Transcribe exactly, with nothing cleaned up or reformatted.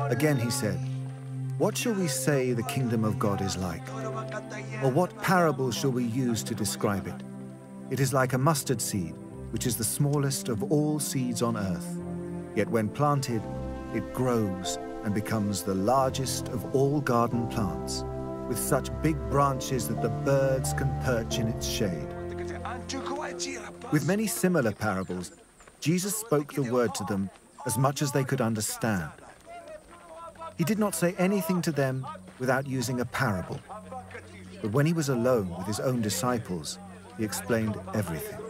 Again he said, "What shall we say the kingdom of God is like? Or what parable shall we use to describe it? It is like a mustard seed, which is the smallest of all seeds on earth. Yet when planted, it grows and becomes the largest of all garden plants, with such big branches that the birds can perch in its shade." With many similar parables, Jesus spoke the word to them as much as they could understand. He did not say anything to them without using a parable. But when he was alone with his own disciples, he explained everything.